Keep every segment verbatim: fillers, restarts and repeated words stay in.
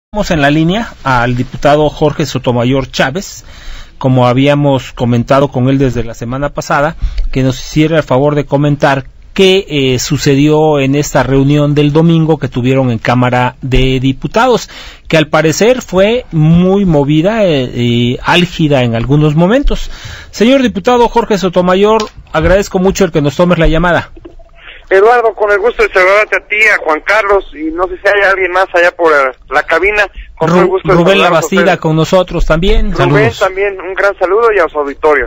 Tenemos en la línea al diputado Jorge Sotomayor Chávez, como habíamos comentado con él desde la semana pasada, que nos hiciera el favor de comentar qué eh, sucedió en esta reunión del domingo que tuvieron en Cámara de Diputados, que al parecer fue muy movida y eh, eh, álgida en algunos momentos. Señor diputado Jorge Sotomayor, agradezco mucho el que nos tomes la llamada. Eduardo, con el gusto de saludarte a ti, a Juan Carlos, y no sé si hay alguien más allá por la cabina. Con Ru- el gusto de Rubén Labastida con nosotros también. Rubén también, un gran saludo y a su auditorio.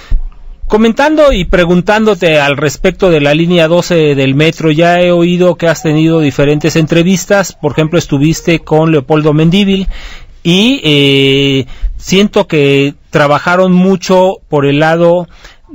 Comentando y preguntándote al respecto de la línea doce del metro, ya he oído que has tenido diferentes entrevistas, por ejemplo estuviste con Leopoldo Mendívil y eh, siento que trabajaron mucho por el lado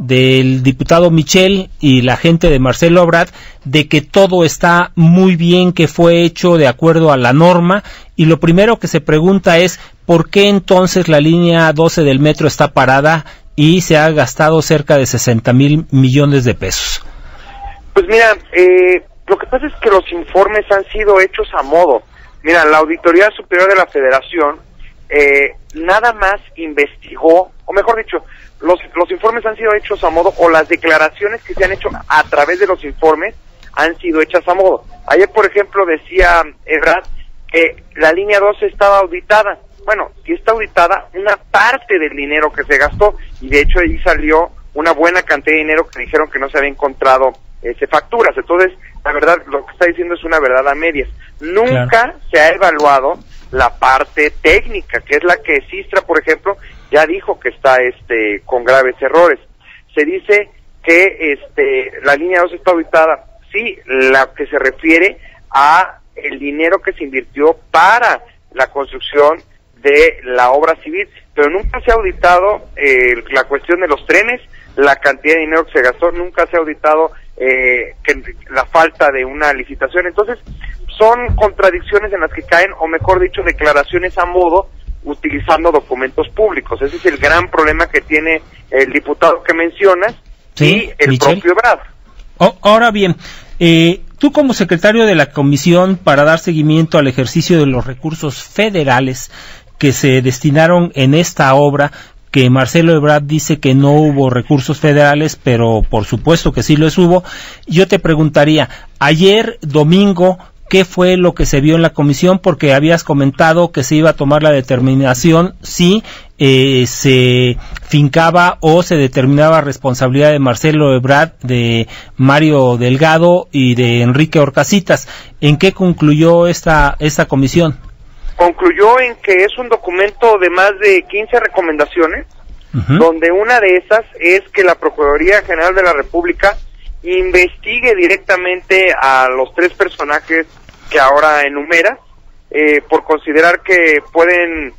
del diputado Michel y la gente de Marcelo Ebrard, de que todo está muy bien, que fue hecho de acuerdo a la norma, y lo primero que se pregunta es ¿por qué entonces la línea doce del metro está parada y se ha gastado cerca de sesenta mil millones de pesos? Pues mira, eh, lo que pasa es que los informes han sido hechos a modo. Mira, la Auditoría Superior de la Federación eh, nada más investigó, o mejor dicho, Los, los informes han sido hechos a modo, o las declaraciones que se han hecho a través de los informes han sido hechas a modo. Ayer, por ejemplo, decía Ebrard que la línea doce estaba auditada. Bueno, si está auditada, una parte del dinero que se gastó, y de hecho ahí salió una buena cantidad de dinero que dijeron que no se había encontrado ese, facturas. Entonces, la verdad, lo que está diciendo es una verdad a medias. Nunca claro. se ha evaluado la parte técnica, que es la que Sistra, por ejemplo, ya dijo que está este con graves errores. Se dice que este la línea dos está auditada, sí, la que se refiere a el dinero que se invirtió para la construcción de la obra civil, pero nunca se ha auditado eh, la cuestión de los trenes, la cantidad de dinero que se gastó, nunca se ha auditado eh, que, la falta de una licitación. Entonces, son contradicciones en las que caen, o mejor dicho, declaraciones a modo, utilizando documentos públicos. Ese es el gran problema que tiene el diputado que mencionas, sí, y el Michel. propio Ebrard. Oh, ahora bien, eh, tú como secretario de la Comisión para dar seguimiento al ejercicio de los recursos federales que se destinaron en esta obra, que Marcelo Ebrard dice que no hubo recursos federales, pero por supuesto que sí los hubo, yo te preguntaría, ayer domingo, ¿qué fue lo que se vio en la comisión? Porque habías comentado que se iba a tomar la determinación si eh, se fincaba o se determinaba responsabilidad de Marcelo Ebrard, de Mario Delgado y de Enrique Orcasitas. ¿En qué concluyó esta, esta comisión? Concluyó en que es un documento de más de quince recomendaciones, uh-huh. donde una de esas es que la Procuraduría General de la República investigue directamente a los tres personajes que ahora enumera, eh, por considerar que pueden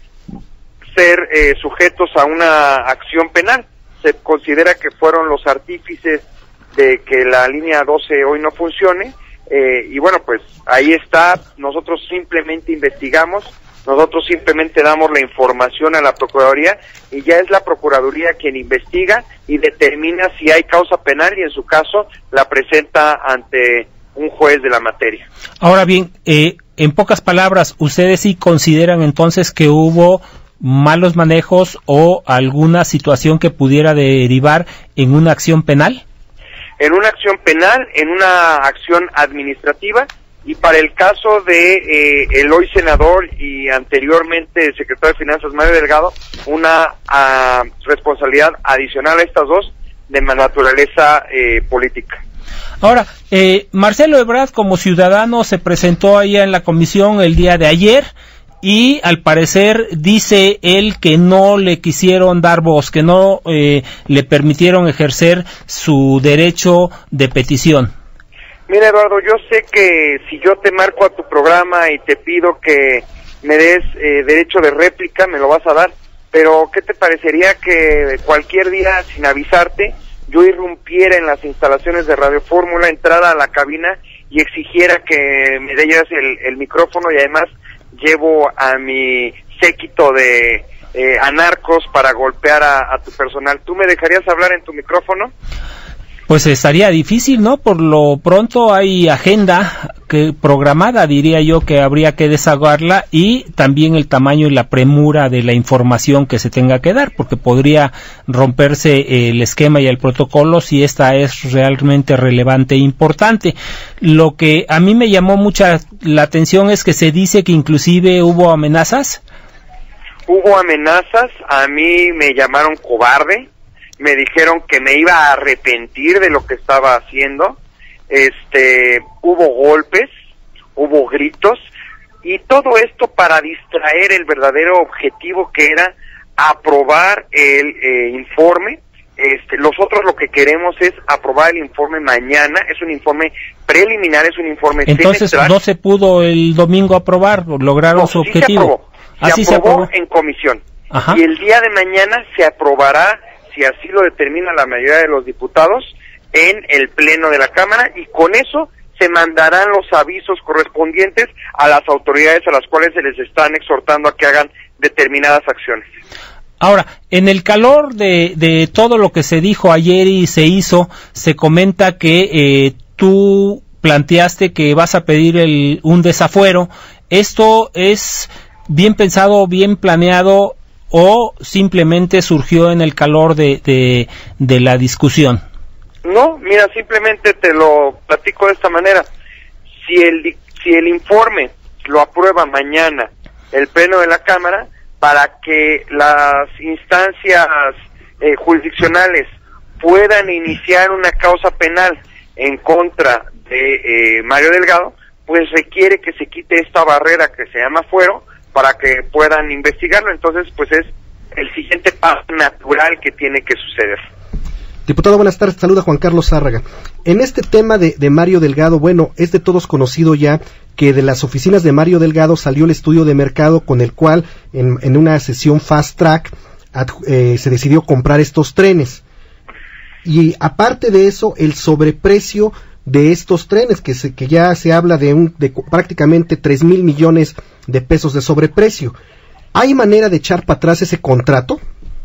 ser eh, sujetos a una acción penal. Se considera que fueron los artífices de que la línea doce hoy no funcione, eh, y bueno, pues ahí está. Nosotros simplemente investigamos, nosotros simplemente damos la información a la Procuraduría, y ya es la Procuraduría quien investiga y determina si hay causa penal, y en su caso la presenta ante un juez de la materia. Ahora bien, eh, en pocas palabras, ¿ustedes sí consideran entonces que hubo malos manejos o alguna situación que pudiera derivar en una acción penal? En una acción penal, en una acción administrativa, y para el caso de eh, el hoy senador y anteriormente el secretario de Finanzas, Mario Delgado, una a, responsabilidad adicional a estas dos de naturaleza eh, política. Ahora, eh, Marcelo Ebrard como ciudadano se presentó allá en la comisión el día de ayer y al parecer dice él que no le quisieron dar voz, que no eh, le permitieron ejercer su derecho de petición. Mira, Eduardo, yo sé que si yo te marco a tu programa y te pido que me des eh, derecho de réplica, me lo vas a dar, pero ¿qué te parecería que cualquier día, sin avisarte, yo irrumpiera en las instalaciones de Radio Fórmula, entrara a la cabina y exigiera que me des el, el micrófono, y además llevo a mi séquito de eh, anarcos para golpear a, a tu personal? ¿Tú me dejarías hablar en tu micrófono? Pues estaría difícil, ¿no? Por lo pronto hay agenda que programada, diría yo, que habría que desahogarla, y también el tamaño y la premura de la información que se tenga que dar, porque podría romperse el esquema y el protocolo si esta es realmente relevante e importante. Lo que a mí me llamó mucha la atención es que se dice que inclusive hubo amenazas. Hubo amenazas, a mí me llamaron cobarde, me dijeron que me iba a arrepentir de lo que estaba haciendo, este, hubo golpes, hubo gritos, y todo esto para distraer el verdadero objetivo, que era aprobar el eh, informe. Este, nosotros lo que queremos es aprobar el informe mañana. Es un informe preliminar, es un informe entonces semestral. No se pudo el domingo aprobar, lograron no, su sí objetivo. Se aprobó, Así se aprobó, se aprobó en comisión. Ajá. Y el día de mañana se aprobará, si así lo determina la mayoría de los diputados, en el pleno de la Cámara, y con eso se mandarán los avisos correspondientes a las autoridades a las cuales se les están exhortando a que hagan determinadas acciones. Ahora, en el calor de, de todo lo que se dijo ayer y se hizo, se comenta que eh, tú planteaste que vas a pedir el, un desafuero. ¿Esto es bien pensado, bien planeado, o simplemente surgió en el calor de, de, de la discusión? No, mira, simplemente te lo platico de esta manera. Si el, si el informe lo aprueba mañana el pleno de la Cámara, para que las instancias eh, jurisdiccionales puedan iniciar una causa penal en contra de eh, Mario Delgado, pues requiere que se quite esta barrera que se llama fuero para que puedan investigarlo. Entonces, pues es el siguiente paso natural que tiene que suceder. Diputado, buenas tardes, saluda Juan Carlos Zárraga. En este tema de, de Mario Delgado, bueno, es de todos conocido ya que de las oficinas de Mario Delgado salió el estudio de mercado con el cual en, en una sesión fast track ad, eh, se decidió comprar estos trenes. Y aparte de eso, el sobreprecio de estos trenes, que, se, que ya se habla de, un, de prácticamente tres mil millones de pesos de sobreprecio. ¿Hay manera de echar para atrás ese contrato?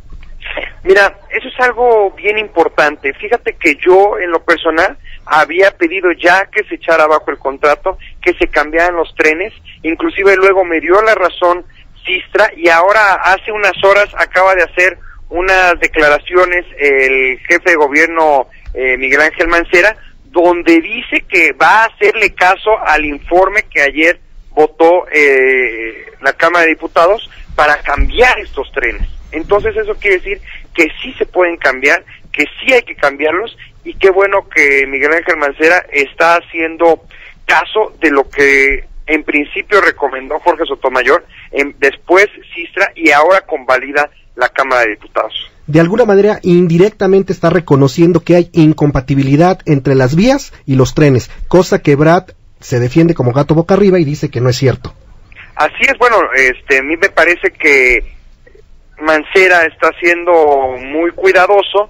Mira, eso es algo bien importante. Fíjate que yo, en lo personal, había pedido ya que se echara abajo el contrato, que se cambiaran los trenes, inclusive luego me dio la razón Sistra, y ahora hace unas horas acaba de hacer unas declaraciones el jefe de gobierno eh, Miguel Ángel Mancera, donde dice que va a hacerle caso al informe que ayer votó eh, la Cámara de Diputados para cambiar estos trenes. Entonces eso quiere decir que sí se pueden cambiar, que sí hay que cambiarlos, y qué bueno que Miguel Ángel Mancera está haciendo caso de lo que en principio recomendó Jorge Sotomayor, en, después Sistra, y ahora convalida la Cámara de Diputados. De alguna manera, indirectamente está reconociendo que hay incompatibilidad entre las vías y los trenes, cosa que Brad se defiende como gato boca arriba y dice que no es cierto. Así es, bueno, este, a mí me parece que Mancera está siendo muy cuidadoso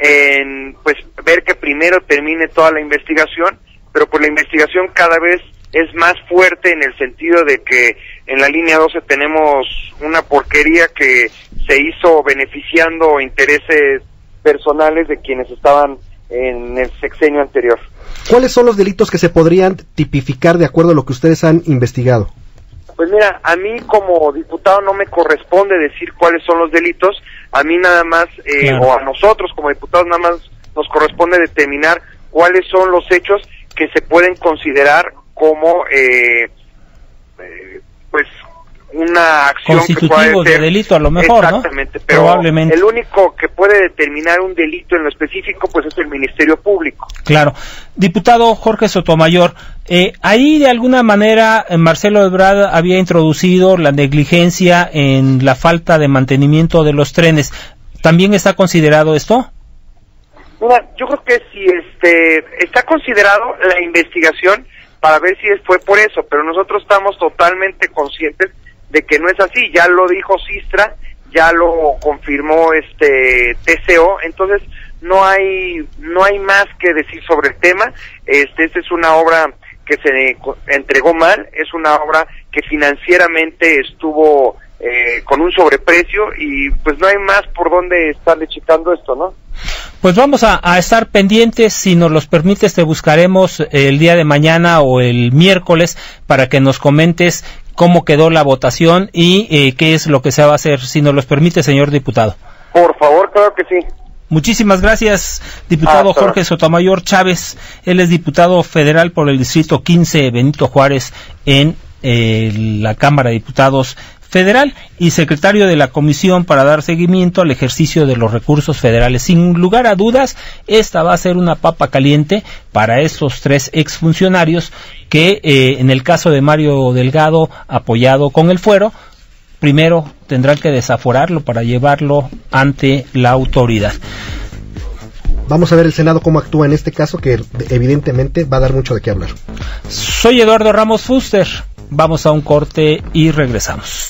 en pues ver que primero termine toda la investigación, pero pues la investigación cada vez es más fuerte en el sentido de que en la línea doce tenemos una porquería que se hizo beneficiando intereses personales de quienes estaban en el sexenio anterior. ¿Cuáles son los delitos que se podrían tipificar de acuerdo a lo que ustedes han investigado? Pues mira, a mí como diputado no me corresponde decir cuáles son los delitos, a mí nada más, eh, claro. o a nosotros como diputados nada más nos corresponde determinar cuáles son los hechos que se pueden considerar como, eh, eh, pues, una acción constitutivo que puede ser, de delito a lo mejor, exactamente, ¿no? pero probablemente el único que puede determinar un delito en lo específico pues es el Ministerio Público. Claro. Diputado Jorge Sotomayor, eh, ahí de alguna manera Marcelo Ebrard había introducido la negligencia en la falta de mantenimiento de los trenes. ¿También está considerado esto? Mira, yo creo que sí, este, está considerado la investigación para ver si fue por eso, pero nosotros estamos totalmente conscientes de que no es así. Ya lo dijo Sistra, ya lo confirmó este T C O, entonces no hay no hay más que decir sobre el tema. Este, esta es una obra que se entregó mal, es una obra que financieramente estuvo eh, con un sobreprecio y pues no hay más por dónde estarle checando esto, ¿no? Pues vamos a, a estar pendientes, si nos los permites te buscaremos el día de mañana o el miércoles para que nos comentes cómo quedó la votación y eh, qué es lo que se va a hacer, si nos los permite, señor diputado. Por favor, claro que sí. Muchísimas gracias, diputado Hasta Jorge Sotomayor Chávez. Él es diputado federal por el Distrito quince Benito Juárez en eh, la Cámara de Diputados Federal y secretario de la Comisión para dar seguimiento al ejercicio de los recursos federales. Sin lugar a dudas, esta va a ser una papa caliente para estos tres exfuncionarios que, eh, en el caso de Mario Delgado, apoyado con el fuero, primero tendrán que desaforarlo para llevarlo ante la autoridad. Vamos a ver el Senado cómo actúa en este caso, que evidentemente va a dar mucho de qué hablar. Soy Eduardo Ramos Fuster. Vamos a un corte y regresamos.